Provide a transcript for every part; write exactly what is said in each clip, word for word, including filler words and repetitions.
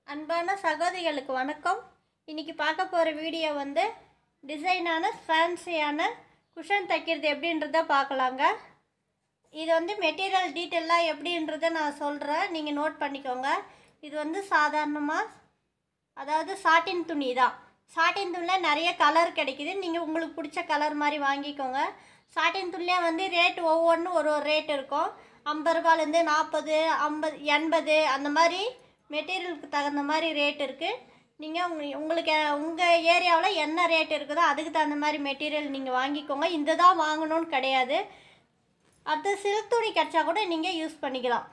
அன்பான சகோதரிகளுக்கு வணக்கம். இன்றைக்கி பார்க்க போகிற வீடியோ வந்து டிசைனான ஃபேன்சியான குஷன் தைக்கிறது எப்படின்றத பார்க்கலாங்க. இது வந்து மெட்டீரியல் டீட்டெயிலாக எப்படின்றத நான் சொல்கிறேன், நீங்கள் நோட் பண்ணிக்கோங்க. இது வந்து சாதாரணமாக அதாவது சாட்டின் துணி தான். சாட்டின் துணியில் நிறைய கலர் கிடைக்கிது, நீங்கள் உங்களுக்கு பிடிச்ச கலர் மாதிரி வாங்கிக்கோங்க. சாட்டின் துணியில் வந்து ரேட் ஒவ்வொன்றும் ஒரு ஒரு ரேட் இருக்கும். ஐம்பது ரூபாலேருந்து நாற்பது ஐம்பது எண்பது அந்த மாதிரி மெட்டீரியலுக்கு தகுந்த மாதிரி ரேட் இருக்குது. நீங்கள் உங்க உங்களுக்கு உங்கள் ஏரியாவில் என்ன ரேட் இருக்குதோ அதுக்கு தகுந்த மாதிரி மெட்டீரியல் நீங்கள் வாங்கிக்கோங்க. இந்த தான் வாங்கணும்னு கிடையாது. அடுத்து சில்க் துணி கிடச்சா கூட நீங்கள் யூஸ் பண்ணிக்கலாம்.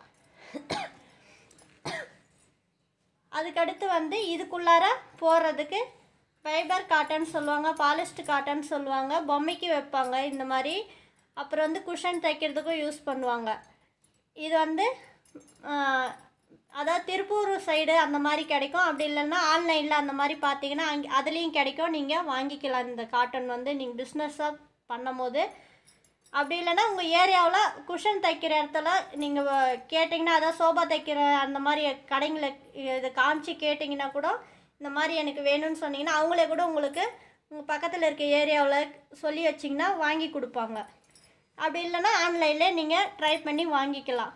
அதுக்கடுத்து வந்து இதுக்குள்ளார போடுறதுக்கு ஃபைபர் காட்டன் சொல்லுவாங்க, பாலிஸ்டர் காட்டன் சொல்லுவாங்க, பொம்மைக்கு வைப்பாங்க இந்த மாதிரி. அப்புறம் வந்து குஷன் தைக்கிறதுக்கும் யூஸ் பண்ணுவாங்க. இது வந்து அதாவது திருப்பூர் சைடு அந்த மாதிரி கிடைக்கும். அப்படி இல்லைன்னா ஆன்லைனில் அந்த மாதிரி பார்த்தீங்கன்னா அங்கே அதுலேயும் கிடைக்கும், நீங்கள் வாங்கிக்கலாம். இந்த காட்டன் வந்து நீங்கள் பிஸ்னஸாக பண்ணும் போது, அப்படி இல்லைன்னா உங்கள் ஏரியாவில் குஷன் தைக்கிற இடத்துல நீங்கள் கேட்டிங்கன்னா, அதாவது சோபா தைக்கிற அந்த மாதிரி கடைங்களை இதை காமிச்சு கேட்டிங்கன்னா கூட இந்த மாதிரி எனக்கு வேணும்னு சொன்னீங்கன்னா அவங்களே கூட உங்களுக்கு உங்கள் பக்கத்தில் இருக்க ஏரியாவில் சொல்லி வச்சிங்கன்னா வாங்கி கொடுப்பாங்க. அப்படி இல்லைன்னா ஆன்லைனில் நீங்கள் ட்ரை பண்ணி வாங்கிக்கலாம்.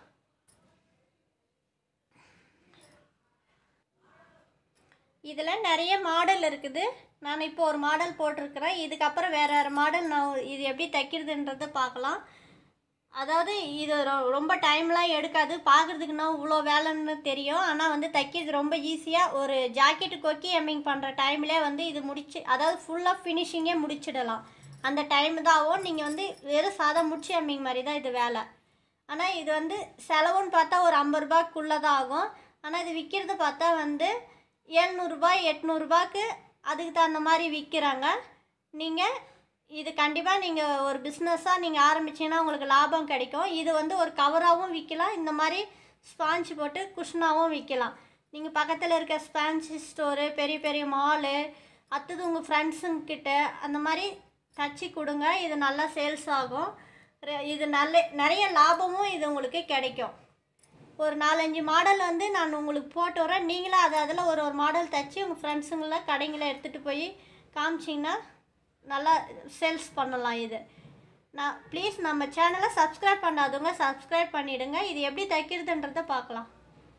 இதில் நிறைய மாடல் இருக்குது. நான் இப்போ ஒரு மாடல் போட்டிருக்கிறேன். இதுக்கப்புறம் வேறு வேறு மாடல் நான் இது எப்படி தைக்கிறதுன்றதை பார்க்கலாம். அதாவது இது ரொம்ப டைம்லாம் எடுக்காது, பார்க்குறதுக்குன்னா இவ்வளோ வேலைன்னு தெரியும். ஆனால் வந்து தைக்கிறது ரொம்ப ஈஸியாக ஒரு ஜாக்கெட்டு கொக்கி எம்மிங் பண்ணுற டைம்லேயே வந்து இது முடிச்சு, அதாவது ஃபுல்லாக ஃபினிஷிங்கே முடிச்சிடலாம். அந்த டைம் தான் ஆகும். நீங்கள் வந்து வெறும் சாதா முடிச்சு எம்மிங் மாதிரி தான் இது வேலை. ஆனால் இது வந்து செலவுன்னு பார்த்தா ஒரு ஐம்பது ரூபாய்க்குள்ளே தான் ஆகும். ஆனால் இது விற்கிறது பார்த்தா வந்து எழுநூறுபா எட்நூறுபாய்க்கு அதுக்கு தகுந்த மாதிரி விற்கிறாங்க. நீங்கள் இது கண்டிப்பாக நீங்கள் ஒரு பிஸ்னஸாக நீங்கள் ஆரம்பிச்சிங்கன்னா உங்களுக்கு லாபம் கிடைக்கும். இது வந்து ஒரு கவராகவும் விற்கலாம், இந்த மாதிரி ஸ்பாஞ்சு போட்டு குஷ்னாகவும் விற்கலாம். நீங்கள் பக்கத்தில் இருக்க ஸ்பான்சி ஸ்டோரு, பெரிய பெரிய மாலு, அடுத்தது உங்கள் ஃப்ரெண்ட்ஸுங்கிட்ட அந்த மாதிரி தச்சு கொடுங்க. இது நல்லா சேல்ஸ் ஆகும். இது நல்ல நிறைய லாபமும் இது உங்களுக்கு கிடைக்கும். ஒரு நாலஞ்சு மாடல் வந்து நான் உங்களுக்கு போட்டு வரேன். நீங்களும் அதை அதில் ஒரு ஒரு மாடல் தைச்சி உங்கள் ஃப்ரெண்ட்ஸுங்கள கடைங்களை எடுத்துகிட்டு போய் காமிச்சிங்கன்னா நல்லா சேல்ஸ் பண்ணலாம். இது நான் ப்ளீஸ் நம்ம சேனலை சப்ஸ்கிரைப் பண்ணாதவங்க சப்ஸ்கிரைப் பண்ணிவிடுங்க. இது எப்படி தைக்கிறதுன்றதை பார்க்கலாம்.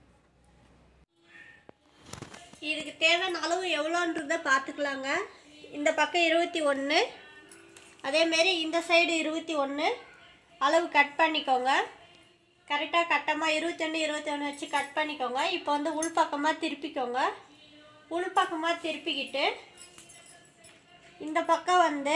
இதுக்கு தேவையான அளவு எவ்வளோன்றதை பார்த்துக்கலாங்க. இந்த பக்கம் இருபத்தி ஒன்று, அதேமாரி இந்த சைடு இருபத்தி ஒன்று அளவு கட் பண்ணிக்கோங்க. கரெக்டாக கட்டமாக இருபத்தொன்று இருபத்தொன்று வச்சு கட் பண்ணிக்கோங்க. இப்போ வந்து உள்பக்கமாக திருப்பிக்கோங்க. உள்பக்கமாக திருப்பிக்கிட்டு இந்த பக்கம் வந்து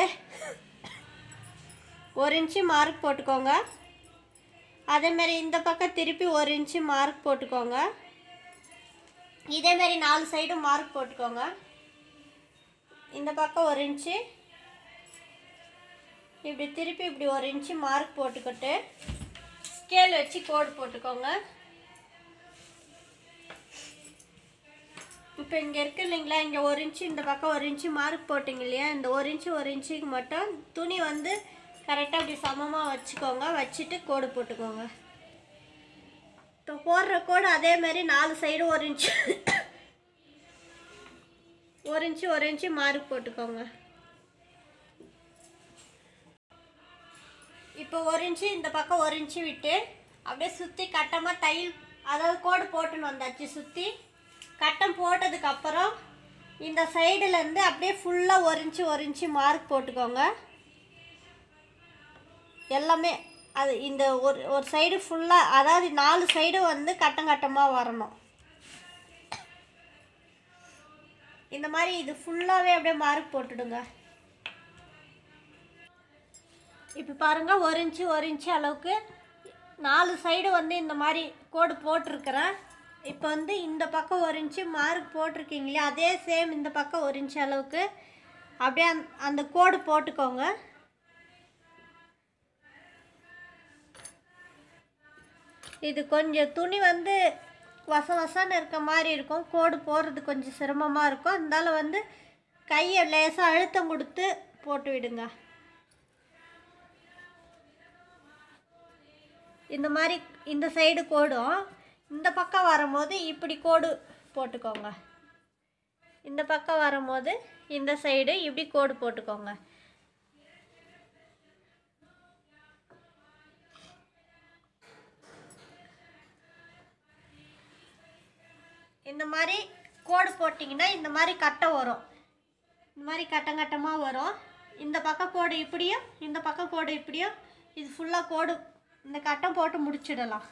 ஒரு இன்ச்சு மார்க் போட்டுக்கோங்க. அதேமாரி இந்த பக்கம் திருப்பி ஒரு இன்ச்சு மார்க் போட்டுக்கோங்க. இதேமாரி நாலு சைடும் மார்க் போட்டுக்கோங்க. இந்த பக்கம் ஒரு இன்ச்சு, இப்படி திருப்பி இப்படி ஒரு இன்ச்சு மார்க் போட்டுக்கிட்டு ஸ்கேல் வச்சு கோடு போட்டுக்கோங்க. இப்போ இங்கே இருக்கு இல்லைங்களா, இங்கே ஒரு இன்ச்சு இந்த பக்கம் ஒரு இன்ச்சு மார்க் போட்டிங்க இல்லையா, இந்த ஒரு இன்ச்சு ஒரு இன்ச்சுக்கு மட்டும் துணி வந்து கரெக்டாக இப்படி சமமாக வச்சுக்கோங்க. வச்சுட்டு கோடு போட்டுக்கோங்க. இப்போ போடுற கோடு அதே மாதிரி நாலு சைடு ஒரு இன்ச்சு ஒரு இன்ச்சு ஒரு இன்ச்சு மார்க் போட்டுக்கோங்க. இப்போ ஒரு இன்ச்சு இந்த பக்கம் ஒரு இன்ச்சு விட்டு அப்படியே சுற்றி கட்டமாக தையல், அதாவது கோடு போட்டுன்னு வந்தாச்சு. சுற்றி கட்டம் போட்டதுக்கப்புறம் இந்த சைடுலேருந்து அப்படியே ஃபுல்லாக ஒரு இன்ச்சு ஒரு இன்ச்சு மார்க் போட்டுக்கோங்க. எல்லாமே அது இந்த ஒரு ஒரு சைடு ஃபுல்லாக, அதாவது நாலு சைடு வந்து கட்டம் கட்டமாக வரணும். இந்த மாதிரி இது ஃபுல்லாகவே அப்படியே மார்க் போட்டுடுங்க. இப்போ பாருங்கள், ஒரு இன்ச்சு ஒரு இன்ச்சு அளவுக்கு நாலு சைடு வந்து இந்த மாதிரி கோடு போட்டிருக்கிறேன். இப்போ வந்து இந்த பக்கம் ஒரு இன்ச்சு மார்க் போட்டிருக்கீங்களே, அதே சேம் இந்த பக்கம் ஒரு இன்ச்சு அளவுக்கு அப்படியே அந் அந்த கோடு போட்டுக்கோங்க. இது கொஞ்சம் துணி வந்து வச வசன்னு இருக்க மாதிரி இருக்கும், கோடு போடுறது கொஞ்சம் சிரமமாக இருக்கும். அதனால வந்து கையை லேசாக அழுத்தம் கொடுத்து போட்டு விடுங்க. இந்த மாதிரி இந்த சைடு கோடும் இந்த பக்கம் வரும்போது இப்படி கோடு போட்டுக்கோங்க. இந்த பக்கம் வரும்போது இந்த சைடு இப்படி கோடு போட்டுக்கோங்க. இந்த மாதிரி கோடு போட்டிங்கன்னா இந்த மாதிரி கட்டை வரும். இந்த மாதிரி கட்டம் கட்டமாக வரும். இந்த பக்கம் கோடு இப்படியும் இந்த பக்கம் கோடு இப்படியும் இது ஃபுல்லாக கோடு இந்த கட்டம் போட்டு முடிச்சிடலாம்.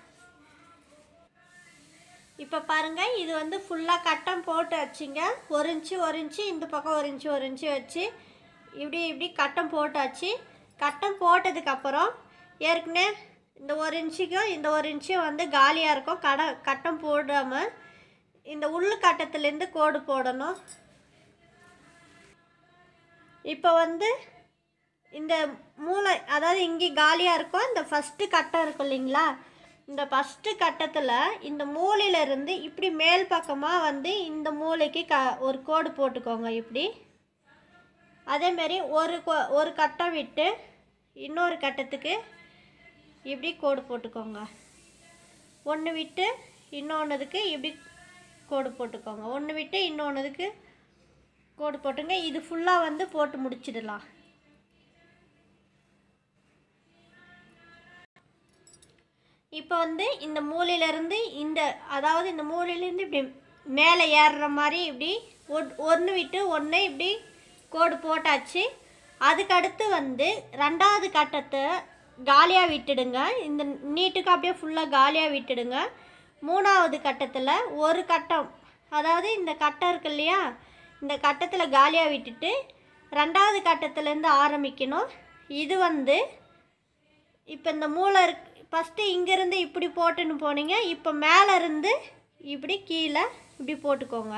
இப்போ பாருங்கள், இது வந்து ஃபுல்லாக கட்டம் போட்டு வச்சுங்க. ஒரு இன்ச்சு ஒரு இன்ச்சு இந்த பக்கம் ஒரு இன்ச்சு ஒரு இன்ச்சு வச்சு இப்படி இப்படி கட்டம் போட்டாச்சு. கட்டம் போட்டதுக்கப்புறம் ஏற்கனவே இந்த ஒரு இன்ச்சுக்கும் இந்த ஒரு இன்ச்சும் வந்து காலியாக இருக்கும். கட கட்டம் போடாமல் இந்த உள்ளு கட்டத்துலேருந்து கோடு போடணும். இப்போ வந்து இந்த மூளை அதாவது இங்கே காலியாக இருக்கும். இந்த ஃபஸ்ட்டு கட்டம் இருக்கும் இல்லைங்களா, இந்த ஃபஸ்ட்டு கட்டத்தில் இந்த மூலையிலேருந்து இப்படி மேல் பக்கமாக வந்து இந்த மூளைக்கு க ஒரு கோடு போட்டுக்கோங்க இப்படி. அதேமாரி ஒரு ஒரு கட்டம் விட்டு இன்னொரு கட்டத்துக்கு இப்படி கோடு போட்டுக்கோங்க. ஒன்று விட்டு இன்னொன்றுக்கு இப்படி கோடு போட்டுக்கோங்க. ஒன்று விட்டு இன்னொன்றுக்கு கோடு போட்டுங்க. இது ஃபுல்லாக வந்து போட்டு முடிச்சிடலாம். இப்போ வந்து இந்த மூலையிலேருந்து இந்த அதாவது இந்த மூலையிலேருந்து இப்படி மேலே ஏறுற மாதிரி இப்படி ஒன்று விட்டு ஒன்று இப்படி கோடு போட்டாச்சு. அதுக்கடுத்து வந்து ரெண்டாவது கட்டத்தை காலியாக விட்டுடுங்க. இந்த நீட்டுக்கு அப்படியே ஃபுல்லாக காலியாக விட்டுடுங்க. மூணாவது கட்டத்தில் ஒரு கட்டம் அதாவது இந்த கட்டம் இருக்கு இல்லையா, இந்த கட்டத்தில் காலியாக விட்டுட்டு ரெண்டாவது கட்டத்துலேருந்து ஆரம்பிக்கணும். இது வந்து இப்போ இந்த மூளை இருக்கு ஃபஸ்ட்டு இங்கேருந்து இப்படி போட்டுன்னு போனீங்க. இப்போ மேலே இருந்து இப்படி கீழே இப்படி போட்டுக்கோங்க.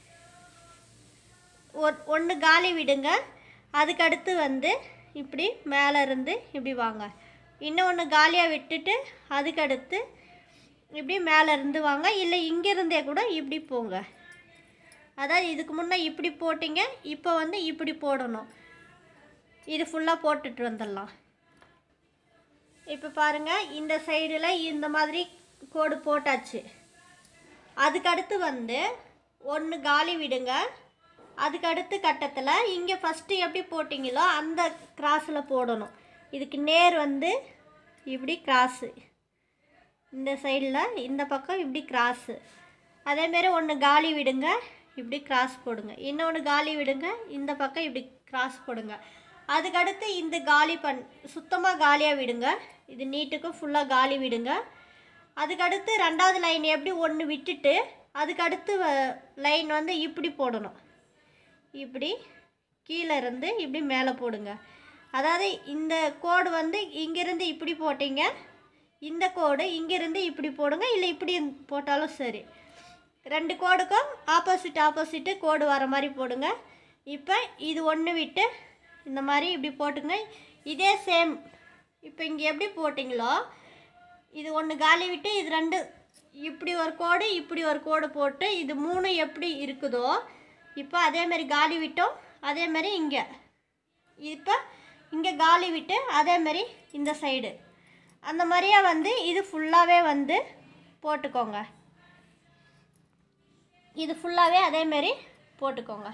ஒ ஒன்று காலி விடுங்க. அதுக்கடுத்து வந்து இப்படி மேலே இருந்து இப்படி வாங்க. இன்னும் ஒன்று காலியாக விட்டுட்டு அதுக்கடுத்து இப்படி மேலே இருந்து வாங்க. இல்லை இங்கேருந்தே கூட இப்படி போங்க. அதாவது இதுக்கு முன்னே இப்படி போட்டிங்க, இப்போ வந்து இப்படி போடணும். இது ஃபுல்லாக போட்டுட்டு வந்துடலாம். இப்போ பாருங்கள், இந்த சைடில் இந்த மாதிரி கோடு போட்டாச்சு. அதுக்கடுத்து வந்து ஒன்று காலி விடுங்க. அதுக்கடுத்து கட்டத்தில் இங்கே ஃபஸ்ட்டு எப்படி போட்டிங்களோ அந்த கிராஸில் போடணும். இதுக்கு நேர் வந்து இப்படி கிராஸு, இந்த சைடில் இந்த பக்கம் இப்படி கிராஸு. அதேமாரி ஒன்று காலி விடுங்க, இப்படி கிராஸ் போடுங்க. இன்னொன்று காலி விடுங்க, இந்த பக்கம் இப்படி கிராஸ் போடுங்க. அதுக்கடுத்து இந்த காலி பண் சுத்தமாக காலியாக விடுங்க. இது நீட்டுக்கும் ஃபுல்லாக காலி விடுங்க. அதுக்கடுத்து ரெண்டாவது லைன் எப்படி ஒன்று விட்டுட்டு அதுக்கடுத்து லைன் வந்து இப்படி போடணும். இப்படி கீழே இருந்து இப்படி மேலே போடுங்க. அதாவது இந்த கோடு வந்து இங்கேருந்து இப்படி போட்டிங்க, இந்த கோடு இங்கேருந்து இப்படி போடுங்க. இல்லை இப்படி போட்டாலும் சரி. ரெண்டு கோடுக்கும் ஆப்போசிட் ஆப்போசிட்டு கோடு வர மாதிரி போடுங்க. இப்போ இது ஒன்று விட்டு இந்த மாதிரி இப்படி போட்டுங்க. இதே சேம் இப்போ இங்கே எப்படி போட்டிங்களோ இது ஒன்று காலி விட்டு இது ரெண்டு இப்படி ஒரு கோடு இப்படி ஒரு கோடு போட்டு இது மூணு எப்படி இருக்குதோ இப்போ அதேமாரி காலி விட்டோம். அதேமாரி இங்கே இப்போ இங்கே காலி விட்டு அதேமாரி இந்த சைடு அந்த மாதிரியே வந்து இது ஃபுல்லாகவே வந்து போட்டுக்கோங்க. இது ஃபுல்லாகவே அதேமாரி போட்டுக்கோங்க.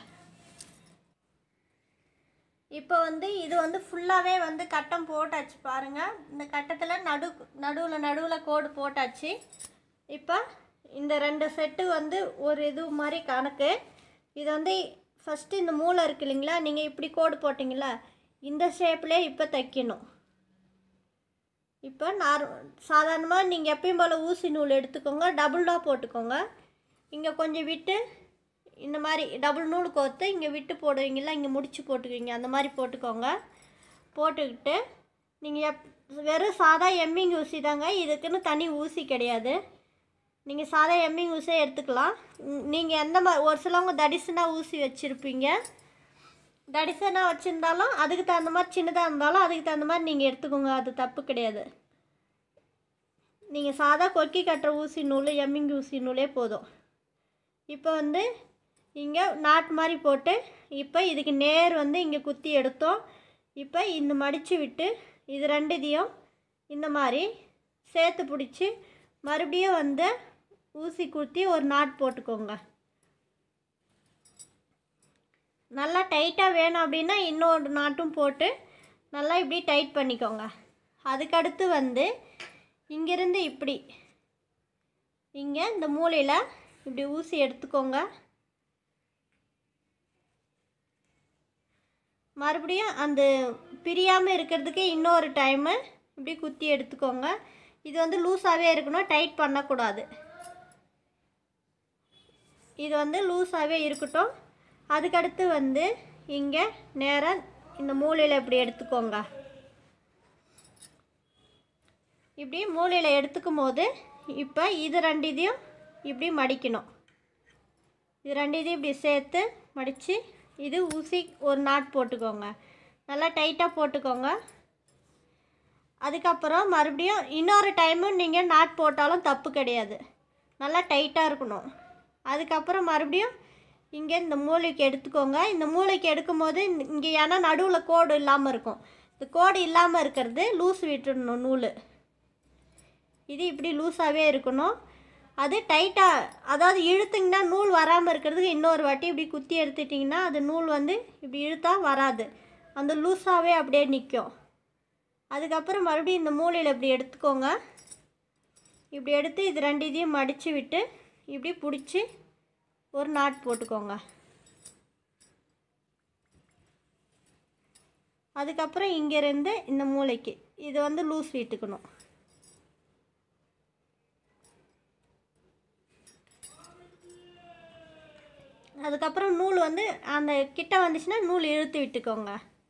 இப்போ வந்து இது வந்து ஃபுல்லாகவே வந்து கட்டம் போட்டாச்சு பாருங்கள். இந்த கட்டத்தில் நடு நடுவில் நடுவில் கோடு போட்டாச்சு. இப்போ இந்த ரெண்டு செட்டு வந்து ஒரு இது மாதிரி கணக்கு. இது வந்து ஃபஸ்ட்டு இந்த மூளை இருக்கு இல்லைங்களா, நீங்கள் இப்படி கோடு போட்டிங்களா இந்த ஷேப்லேயே இப்போ தைக்கணும். இப்போ நார் சாதாரணமாக நீங்கள் எப்பயும் போல் ஊசி நூல் எடுத்துக்கோங்க, டபுளாக போட்டுக்கோங்க. இங்கே கொஞ்சம் விட்டு இந்த மாதிரி டபுள் நூல் கோர்த்து இங்கே விட்டு போடுவீங்களா, இங்கே முடிச்சு போட்டுக்குவீங்க, அந்த மாதிரி போட்டுக்கோங்க. போட்டுக்கிட்டு நீங்கள் எப் வெறும் சாதா எம்மிங் ஊசி தாங்க, இதுக்குன்னு தனி ஊசி கிடையாது. நீங்கள் சாதா எம்மிங் ஊசியே எடுத்துக்கலாம். நீங்கள் எந்த மாதிரி ஒரு சிலவங்க தடிசனாக ஊசி வச்சுருப்பீங்க. தடிசனாக வச்சுருந்தாலும் அதுக்கு தகுந்த மாதிரி சின்னதாக இருந்தாலும் அதுக்கு தகுந்த மாதிரி நீங்கள் எடுத்துக்கோங்க, அது தப்பு கிடையாது. நீங்கள் சாதா கொக்கி கட்டுற ஊசி நூல் எம்மிங் ஊசி நூலே போதும். இப்போ வந்து இங்கே நாட் மாதிரி போட்டு இப்போ இதுக்கு நேர் வந்து இங்கே குத்தி எடுத்தோம். இப்போ இந்த மடித்து விட்டு இது ரெண்டு இதையும் இந்த மாதிரி சேர்த்து பிடிச்சி மறுபடியும் வந்து ஊசி குத்தி ஒரு நாட் போட்டுக்கோங்க. நல்லா டைட்டாக வேணும் அப்படின்னா இன்னொரு நாட்டும் போட்டு நல்லா இப்படி டைட் பண்ணிக்கோங்க. அதுக்கடுத்து வந்து இங்கேருந்து இப்படி இங்கே இந்த மூலையில் இப்படி ஊசி எடுத்துக்கோங்க. மறுபடியும் அந்த பிரியாமல் இருக்கிறதுக்கு இன்னொரு டைமு இப்படி குத்தி எடுத்துக்கோங்க. இது வந்து லூஸாகவே இருக்கணும், டைட் பண்ணக்கூடாது. இது வந்து லூஸாகவே இருக்கட்டும். அதுக்கடுத்து வந்து இங்கே நேராக இந்த மூலையில் இப்படி எடுத்துக்கோங்க. இப்படி மூலையில் எடுத்துக்கும் போது இப்போ இது ரெண்டு இதையும் இப்படி மடிக்கணும். இது ரெண்டு இதையும் இப்படி சேர்த்து மடித்து இது ஊசி ஒரு நாட் போட்டுக்கோங்க. நல்லா டைட்டாக போட்டுக்கோங்க. அதுக்கப்புறம் மறுபடியும் இன்னொரு டைமும் நீங்கள் நாட் போட்டாலும் தப்பு கிடையாது, நல்லா டைட்டாக இருக்கணும். அதுக்கப்புறம் மறுபடியும் இங்கே இந்த மூளைக்கு எடுத்துக்கோங்க. இந்த மூளைக்கு எடுக்கும்போது இங்கே ஏன்னா நடுவில் கோடு இல்லாமல் இருக்கும். இந்த கோடு இல்லாமல் இருக்கிறது லூஸ் விட்டுடணும் நூல். இது இப்படி லூஸாகவே இருக்கணும். அது டைட்டாக அதாவது இழுத்திங்கன்னா நூல் வராமல் இருக்கிறதுக்கு இன்னொரு வாட்டி இப்படி குத்தி எடுத்துட்டிங்கன்னா அது நூல் வந்து இப்படி இழுத்தா வராது, அந்த லூஸாகவே அப்படியே நிற்கும். அதுக்கப்புறம் மறுபடியும் இந்த மூலையில் இப்படி எடுத்துக்கோங்க. இப்படி எடுத்து இது ரெண்டு இதையும் மடித்து விட்டு இப்படி பிடிச்சி ஒரு நாட் போட்டுக்கோங்க. அதுக்கப்புறம் இங்கேருந்து இந்த மூளைக்கு இது வந்து லூஸ் விட்டுக்கணும். அதுக்கப்புறம் நூல் வந்து அந்த கிட்ட வந்துச்சுன்னா நூல் இழுத்து விட்டுக்கோங்க.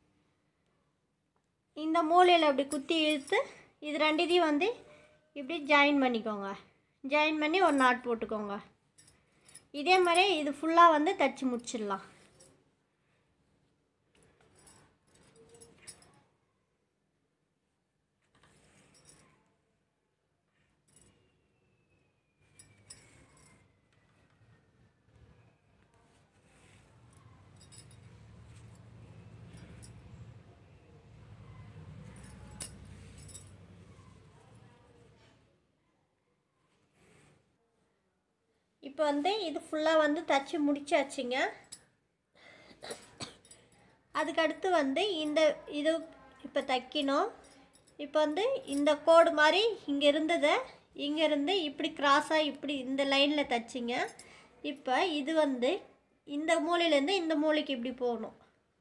இந்த மூலையில் அப்படி குத்தி இழுத்து இது ரெண்டுத்தையும் வந்து இப்படி ஜாயின் பண்ணிக்கோங்க. ஜாயின் பண்ணி ஒரு நாட் போட்டுக்கோங்க. இதே மாதிரி இது ஃபுல்லாக வந்து தச்சு முடிச்சிடலாம். இப்போ வந்து இது ஃபுல்லாக வந்து தச்சு முடிச்சாச்சுங்க. அதுக்கடுத்து வந்து இந்த இது இப்போ தைக்கணும். இப்போ வந்து இந்த கோடு மாதிரி இங்கே இருந்ததை இங்கேருந்து இப்படி கிராஸாக இப்படி இந்த லைனில் தைச்சிங்க. இப்போ இது வந்து இந்த மூலையிலேருந்து இந்த மூலைக்கு இப்படி போகணும்.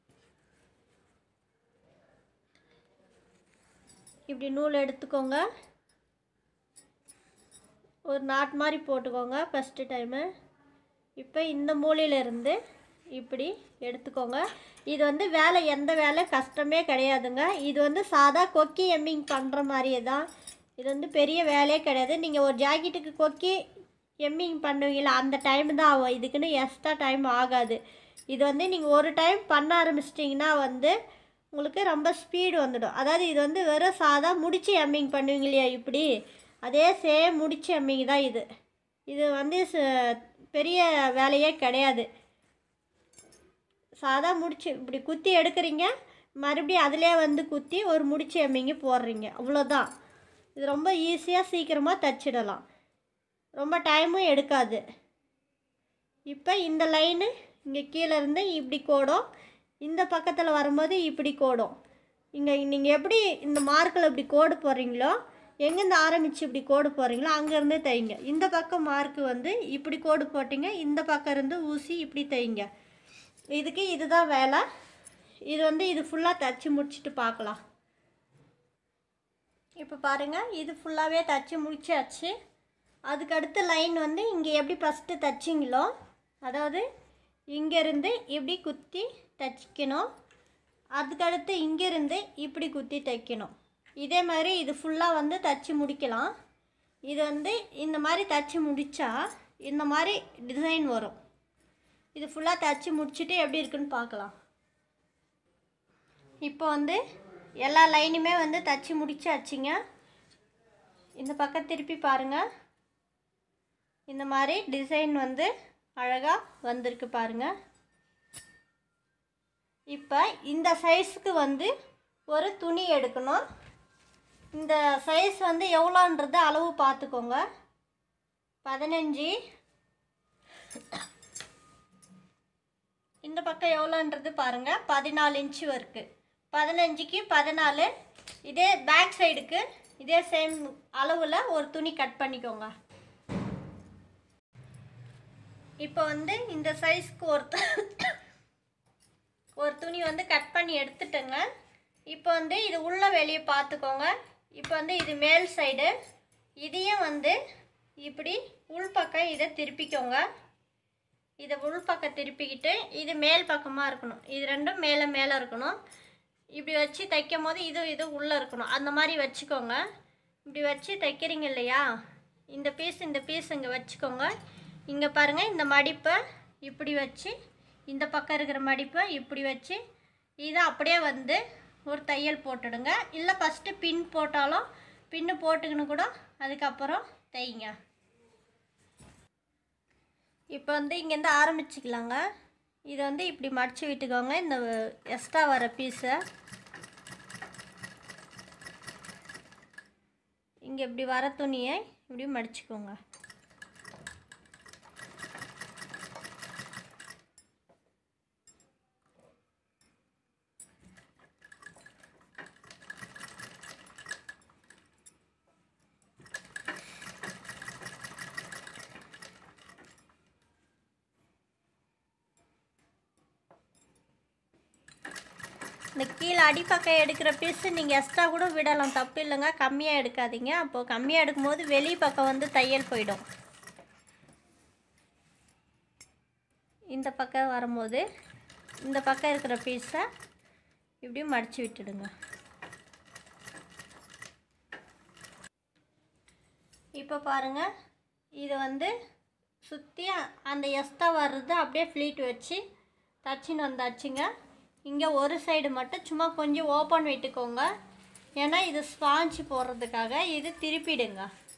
இப்படி நூல் எடுத்துக்கோங்க, ஒரு நாட் மாதிரி போட்டுக்கோங்க ஃபஸ்ட்டு டைமு. இப்போ இந்த மூலையிலேருந்து இப்படி எடுத்துக்கோங்க. இது வந்து வேலை எந்த வேலை கஷ்டமே கிடையாதுங்க. இது வந்து சாதா கொக்கி எம்மிங் பண்ணுற மாதிரியே தான். இது வந்து பெரிய வேலையே கிடையாது. நீங்கள் ஒரு ஜாக்கெட்டுக்கு கொக்கி எம்மிங் பண்ணுவீங்களா அந்த டைம் தான் ஆகும், இதுக்குன்னு எக்ஸ்ட்ரா டைம் ஆகாது. இது வந்து நீங்கள் ஒரு டைம் பண்ண ஆரம்பிச்சிட்டிங்கன்னா வந்து உங்களுக்கு ரொம்ப ஸ்பீடு வந்துடும். அதாவது இது வந்து வெறும் சாதா முடிச்சு எம்மிங் பண்ணுவீங்க இல்லையா, இப்படி அதே சேம் முடிச்சு எம்மிங் தான் இது. இது வந்து பெரிய வேலையே கிடையாது. சாதா முடிச்சு இப்படி குத்தி எடுக்கிறீங்க, மறுபடியும் அதிலே வந்து குத்தி ஒரு முடிச்சு எம்மிங்க போடுறீங்க, அவ்வளோதான். இது ரொம்ப ஈஸியாக சீக்கிரமாக தைச்சிடலாம், ரொம்ப டைமும் எடுக்காது. இப்போ இந்த லைனு இங்கே கீழே இருந்து இப்படி கோடும், இந்த பக்கத்தில் வரும்போது இப்படி கோடும். இங்கே நீங்கள் எப்படி இந்த மார்க்கில் இப்படி கோடு போடுறீங்களோ, எங்கேருந்து ஆரம்பித்து இப்படி கோடு போடுறீங்களோ அங்கேருந்து தைங்க. இந்த பக்கம் மார்க்கு வந்து இப்படி கோடு போட்டிங்க, இந்த பக்கம் இருந்து ஊசி இப்படி தைங்க. இதுக்கு இதுதான் வேலை. இது வந்து இது ஃபுல்லாக தைச்சி முடிச்சுட்டு பார்க்கலாம். இப்போ பாருங்கள், இது ஃபுல்லாகவே தைச்சி முடிச்சாச்சு. அதுக்கடுத்த லைன் வந்து இங்கே எப்படி ஃபஸ்ட்டு தைச்சிங்களோ, அதாவது இங்கேருந்து இப்படி குத்தி தைக்கணும். அதுக்கடுத்து இங்கேருந்து இப்படி குத்தி தைக்கணும். இதே மாதிரி இது ஃபுல்லாக வந்து தைச்சி முடிக்கலாம். இது வந்து இந்த மாதிரி தைச்சி முடித்தா இந்த மாதிரி டிசைன் வரும். இது ஃபுல்லாக தைச்சி முடிச்சுட்டு எப்படி இருக்குன்னு பார்க்கலாம். இப்போ வந்து எல்லா லைனுமே வந்து தைச்சி முடிச்சாச்சுங்க. இந்த பக்கம் திருப்பி பாருங்கள், இந்த மாதிரி டிசைன் வந்து அழகாக வந்திருக்கு பாருங்கள். இப்போ இந்த சைஸுக்கு வந்து ஒரு துணி எடுக்கணும். இந்த சைஸ் வந்து எவ்வளோன்றது அளவு பார்த்துக்கோங்க. பதினஞ்சு இந்த பக்கம் எவ்வளோன்றது பாருங்கள், பதினாலு இன்ச்சு இருக்குது. பதினஞ்சுக்கு பதினாலு. இதே பேக் சைடுக்கு இதே சேம் அளவில் ஒரு துணி கட் பண்ணிக்கோங்க. இப்போ வந்து இந்த சைஸ்க்கு ஒரு ஒரு துணி வந்து கட் பண்ணி எடுத்துட்டேங்க. இப்போ வந்து இது உள்ள வெளியே பார்த்துக்கோங்க. இப்போ வந்து இது மேல் சைடு, இதையும் வந்து இப்படி உள்பக்கம் இதை திருப்பிக்கோங்க. இதை உள்பக்கம் திருப்பிக்கிட்டு இது மேல் பக்கமாக இருக்கணும். இது ரெண்டும் மேலே மேலே இருக்கணும். இப்படி வச்சு தைக்கும் போது இது இது உள்ளே இருக்கணும். அந்த மாதிரி வச்சுக்கோங்க. இப்படி வச்சு தைக்கிறீங்க இல்லையா, இந்த பீஸ் இந்த பீஸ் இங்கே வச்சுக்கோங்க. இங்கே பாருங்கள், இந்த மடிப்பை இப்படி வச்சு, இந்த பக்கம் இருக்கிற மடிப்பை இப்படி வச்சு இதை அப்படியே வந்து ஒரு தையல் போட்டுடுங்க. இல்லை ஃபஸ்ட்டு பின் போட்டாலும் பின்னு போட்டுக்கின்னு கூட அதுக்கப்புறம் தைங்க. இப்போ வந்து இங்கேருந்து ஆரம்பிச்சுக்கலாங்க. இதை வந்து இப்படி மடித்து விட்டுக்கோங்க. இந்த எக்ஸ்ட்ரா வர பீஸை இங்கே இப்படி வர துணியை இப்படி மடிச்சுக்கோங்க. இந்த கீழே அடிப்பக்கம் எடுக்கிற பீஸு நீங்கள் எக்ஸ்ட்ரா கூட விடலாம், தப்பு இல்லைங்க. கம்மியாக எடுக்காதீங்க. அப்போது கம்மியாக எடுக்கும்போது வெளி பக்கம் வந்து தையல் போயிடும். இந்த பக்கம் வரும்போது இந்த பக்கம் இருக்கிற பீஸை இப்படி மடித்து விட்டுடுங்க. இப்போ பாருங்கள், இது வந்து சுற்றி அந்த எக்ஸ்ட்ரா வர்றது அப்படியே ஃப்ளீட் வச்சு தச்சின்னு வந்தாச்சுங்க. இங்கே ஒரு சைடு மட்டும் சும்மா கொஞ்சம் ஓப்பன் விட்டுக்கோங்க. ஏன்னா இது ஸ்பாஞ்ச் போடுறதுக்காக. இது திருப்பிடுங்க.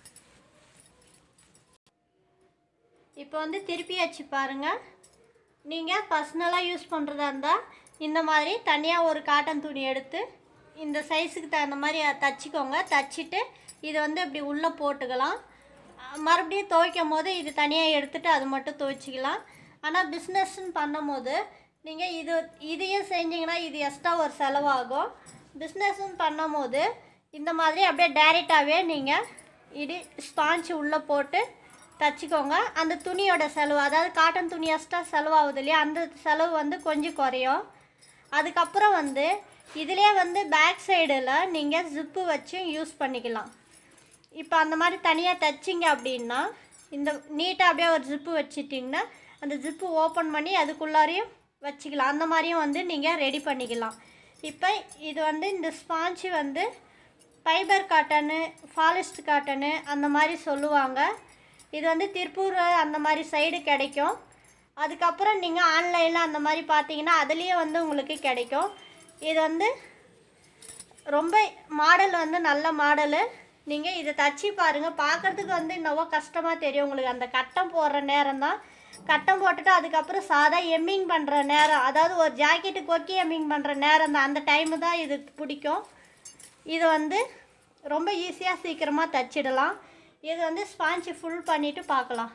இப்போ வந்து திருப்பி வச்சு பாருங்கள். நீங்கள் பர்சனலாக யூஸ் பண்ணுறதா இருந்தால் இந்த மாதிரி தனியாக ஒரு காட்டன் துணி எடுத்து இந்த சைஸுக்கு தகுந்த மாதிரி தச்சுக்கோங்க. தச்சுட்டு இதை வந்து இப்படி உள்ளே போட்டுக்கலாம். மறுபடியும் துவைக்கும் போது இது தனியாக எடுத்துகிட்டு அது மட்டும் துவைச்சிக்கலாம். ஆனால் பிஸ்னஸ்ன்னு பண்ணும் போது நீங்கள் இது இதையும் செஞ்சிங்கன்னா இது எக்ஸ்ட்ரா ஒரு செலவாகும். பிஸ்னஸ்ன்னு பண்ணும் போது இந்த மாதிரி அப்படியே டைரெக்டாகவே நீங்கள் இது ஸ்பாஞ்சு உள்ளே போட்டு தச்சுக்கோங்க. அந்த துணியோட செலவு, அதாவது காட்டன் துணி எக்ஸ்ட்ரா செலவாகுது இல்லையா, அந்த செலவு வந்து கொஞ்சம் குறையும். அதுக்கப்புறம் வந்து இதிலே வந்து பேக் சைடில் நீங்கள் ஜிப்பு வச்சு யூஸ் பண்ணிக்கலாம். இப்போ அந்த மாதிரி தனியாக தைச்சிங்க அப்படின்னா இந்த நீட்டாக அப்படியே ஒரு ஜிப்பு வச்சுட்டிங்கன்னா அந்த ஜிப்பு ஓப்பன் பண்ணி அதுக்குள்ளாரையும் வச்சுக்கலாம். அந்த மாதிரியும் வந்து நீங்கள் ரெடி பண்ணிக்கலாம். இப்போ இது வந்து இந்த ஸ்பாஞ்சு வந்து ஃபைபர் காட்டனு, ஃபாலிஸ்ட் காட்டனு அந்த மாதிரி சொல்லுவாங்க. இது வந்து திருப்பூர் அந்த மாதிரி சைடு கிடைக்கும். அதுக்கப்புறம் நீங்கள் ஆன்லைனில் அந்த மாதிரி பார்த்தீங்கன்னா அதுலேயே வந்து உங்களுக்கு கிடைக்கும். இது வந்து ரொம்ப மாடல் வந்து நல்ல மாடலு. நீங்கள் இதை தச்சு பாருங்கள். பார்க்குறதுக்கு வந்து இன்னவோ கஷ்டமாக தெரியும் உங்களுக்கு. அந்த கட்டம் போடுற நேரம் தான். கட்டம் போட்டுட்டு அதுக்கப்புறம் சாதா எம்மிங் பண்ணுற நேரம், அதாவது ஒரு ஜாக்கெட்டு கொக்கி எம்மிங் பண்ணுற நேரம் தான், அந்த டைமு தான் இது பிடிக்கும். இது வந்து ரொம்ப ஈஸியாக சீக்கிரமாக தச்சிடலாம். இது வந்து ஸ்பாஞ்சு ஃபுல் பண்ணிவிட்டு பார்க்கலாம்.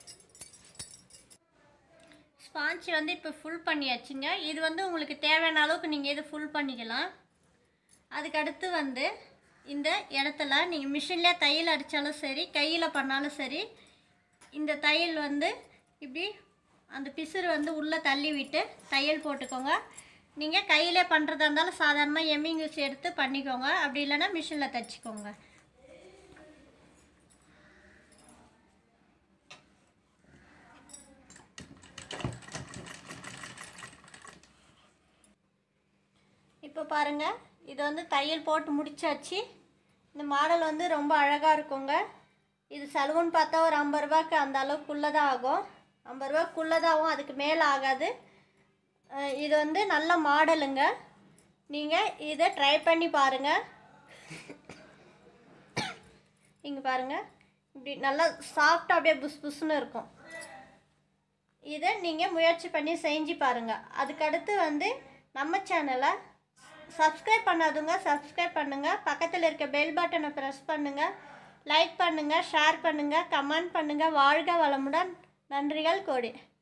ஸ்பாஞ்சு வந்து இப்போ ஃபுல் பண்ணியாச்சுங்க. இது வந்து உங்களுக்கு தேவையான அளவுக்கு நீங்கள் இது ஃபுல் பண்ணிக்கலாம். அதுக்கடுத்து வந்து இந்த இடத்துல நீங்கள் மிஷின்லேயே தையல் அடித்தாலும் சரி, கையில் பண்ணாலும் சரி, இந்த தையல் வந்து இப்படி அந்த பிசுறு வந்து உள்ளே தள்ளி விட்டு தையல் போட்டுக்கோங்க. நீங்கள் கையிலே பண்ணுறதா இருந்தாலும் சாதாரணமாக எம்மிங் யூஸ் எடுத்து பண்ணிக்கோங்க. அப்படி இல்லைன்னா மிஷினில் தைச்சிக்கோங்க. இப்போ பாருங்கள், இது வந்து தையல் போட்டு முடிச்சாச்சு. இந்த மாடல் வந்து ரொம்ப அழகாக இருக்குங்க. இது செலவுன்னு பார்த்தா ஒரு ஐம்பது ரூபாய்க்கு அந்த அளவுக்குள்ளே தான் ஆகும். ஐம்பது ரூபாய்க்குள்ளதாகவும் அதுக்கு மேலே ஆகாது. இது வந்து நல்ல மாடலுங்க. நீங்கள் இதை ட்ரை பண்ணி பாருங்கள். இங்கே பாருங்கள், இப்படி நல்லா சாஃப்டாக அப்படியே புஸ் புஸ்ன்னு இருக்கும். இதை நீங்கள் முயற்சி பண்ணி செஞ்சு பாருங்கள். அதுக்கடுத்து வந்து நம்ம சேனலை சப்ஸ்கிரைப் பண்ணாதுங்க சப்ஸ்கிரைப் பண்ணுங்கள். பக்கத்தில் இருக்க பெல் பட்டனை ப்ரெஸ் பண்ணுங்கள். லைக் பண்ணுங்கள், ஷேர் பண்ணுங்கள், கமெண்ட் பண்ணுங்கள். வாழ்க வளமுடன். நன்றிகள் கோடி.